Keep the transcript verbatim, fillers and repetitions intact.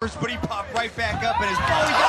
But he popped right back up and is... Oh, he